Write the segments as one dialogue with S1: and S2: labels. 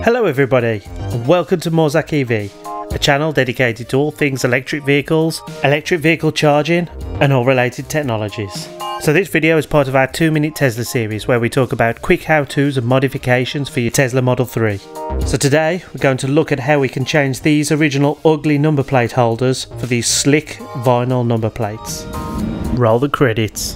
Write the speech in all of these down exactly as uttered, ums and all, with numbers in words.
S1: Hello everybody, and welcome to Morzak E V, a channel dedicated to all things electric vehicles, electric vehicle charging and all related technologies. So this video is part of our two minute Tesla series where we talk about quick how-tos and modifications for your Tesla Model three. So today we're going to look at how we can change these original ugly number plate holders for these slick vinyl number plates. Roll the credits.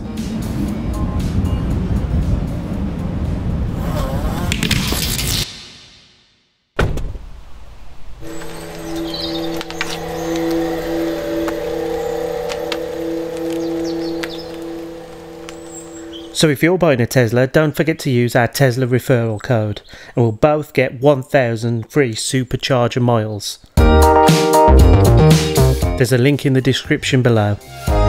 S1: So if you're buying a Tesla, don't forget to use our Tesla referral code and we'll both get one thousand free supercharger miles. There's a link in the description below.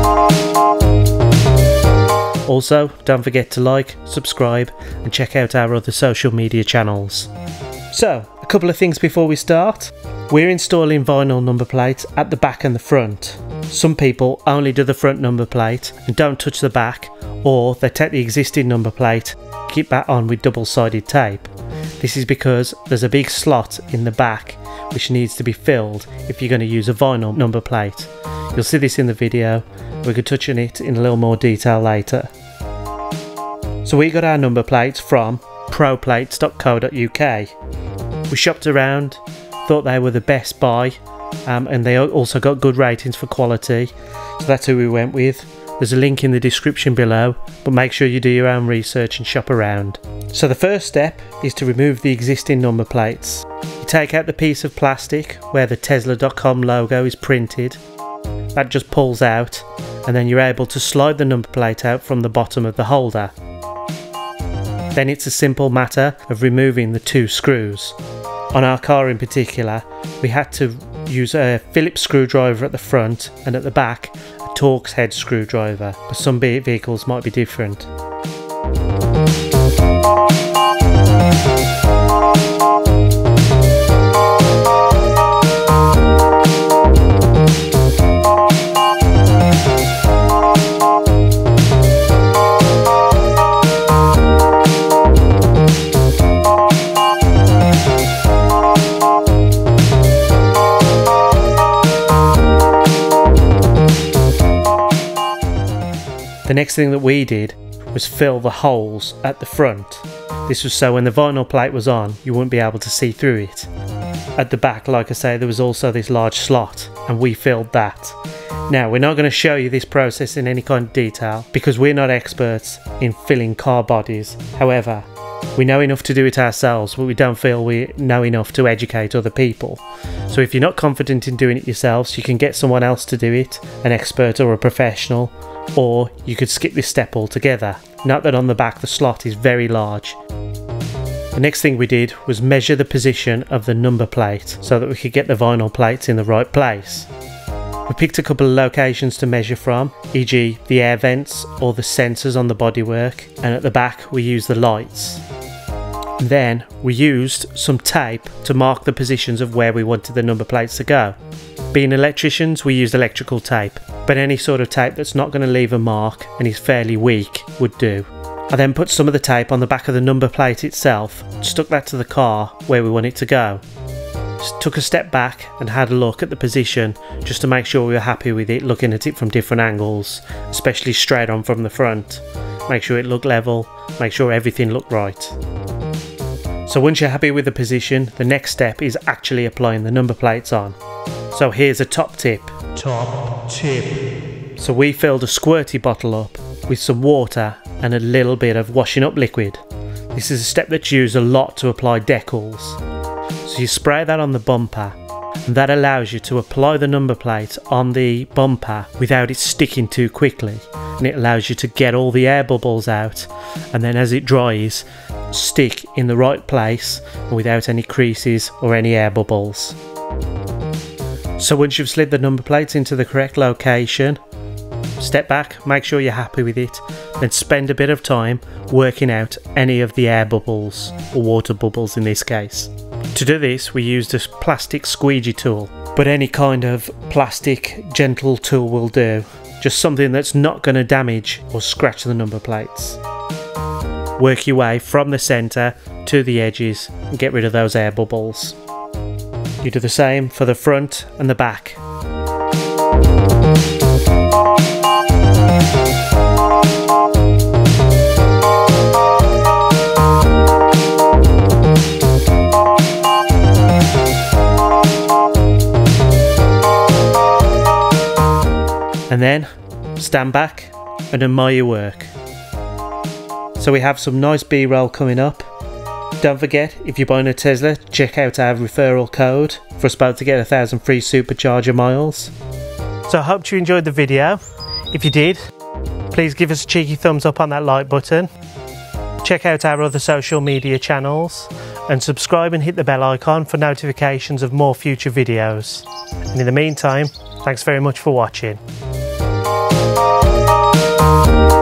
S1: Also, don't forget to like, subscribe and check out our other social media channels. So, a couple of things before we start. We're installing vinyl number plates at the back and the front. Some people only do the front number plate and don't touch the back, or they take the existing number plate, keep that on with double-sided tape. This is because there's a big slot in the back which needs to be filled if you're going to use a vinyl number plate. You'll see this in the video. We could touch on it in a little more detail later. So we got our number plates from pro plates dot co dot U K. We shopped around, thought they were the best buy, um, and they also got good ratings for quality, so that's who we went with. There's a link in the description below, but make sure you do your own research and shop around. So the first step is to remove the existing number plates. You take out the piece of plastic where the Tesla dot com logo is printed. That just pulls out, and then you're able to slide the number plate out from the bottom of the holder. Then it's a simple matter of removing the two screws. On our car in particular, we had to use a Phillips screwdriver at the front, and at the back a Torx head screwdriver, but some vehicles might be different. The next thing that we did was fill the holes at the front. This was so when the vinyl plate was on, you wouldn't be able to see through it. At the back, like I say, there was also this large slot, and we filled that. Now, we're not going to show you this process in any kind of detail because we're not experts in filling car bodies. However, we know enough to do it ourselves, but we don't feel we know enough to educate other people. So if you're not confident in doing it yourselves, you can get someone else to do it, an expert or a professional, or you could skip this step altogether. Note that on the back the slot is very large. The next thing we did was measure the position of the number plate so that we could get the vinyl plates in the right place. We picked a couple of locations to measure from, for example the air vents or the sensors on the bodywork, and at the back we used the lights. Then we used some tape to mark the positions of where we wanted the number plates to go. Being electricians, we used electrical tape, but any sort of tape that's not going to leave a mark and is fairly weak would do. I then put some of the tape on the back of the number plate itself, stuck that to the car where we want it to go. Just took a step back and had a look at the position just to make sure we were happy with it, looking at it from different angles, especially straight on from the front. Make sure it looked level, make sure everything looked right. So once you're happy with the position, the next step is actually applying the number plates on. So here's a top tip. Top tip. So we filled a squirty bottle up with some water and a little bit of washing up liquid. This is a step that's used a lot to apply decals. So you spray that on the bumper, and that allows you to apply the number plate on the bumper without it sticking too quickly, and it allows you to get all the air bubbles out, and then as it dries, stick in the right place without any creases or any air bubbles. So once you've slid the number plates into the correct location, step back, make sure you're happy with it, then spend a bit of time working out any of the air bubbles, or water bubbles in this case. To do this, we used a plastic squeegee tool, but any kind of plastic gentle tool will do, just something that's not going to damage or scratch the number plates. work your way from the centre to the edges and get rid of those air bubbles. You do the same for the front and the back. And then stand back and admire your work. So we have some nice B-roll coming up. Don't forget, if you're buying a Tesla, check out our referral code for us both to get a thousand free supercharger miles. So I hope you enjoyed the video. If you did, please give us a cheeky thumbs up on that like button. Check out our other social media channels and subscribe and hit the bell icon for notifications of more future videos. And in the meantime, thanks very much for watching.